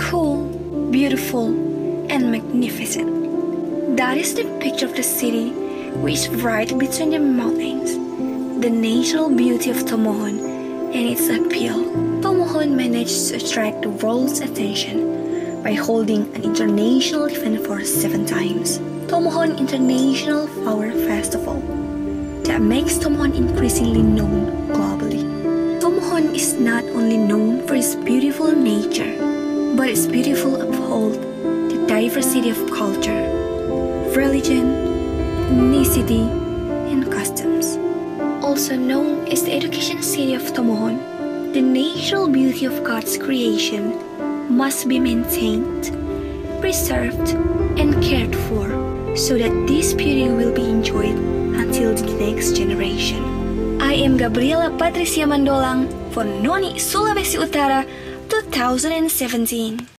cool, beautiful, and magnificent. That is the picture of the city, which is right between the mountains. The natural beauty of Tomohon and its appeal. Tomohon managed to attract the world's attention by holding an international event for 7 times. Tomohon International Flower Festival that makes Tomohon increasingly known globally. Tomohon is not only known for its beautiful nature, but its beautiful uphold the diversity of culture, religion, ethnicity, and customs. Also known as the education city of Tomohon, the natural beauty of God's creation must be maintained, preserved, and cared for so that this beauty will be enjoyed until the next generation. I am Gabriela Patricia Mandolang for Noni Sulawesi Utara 2017.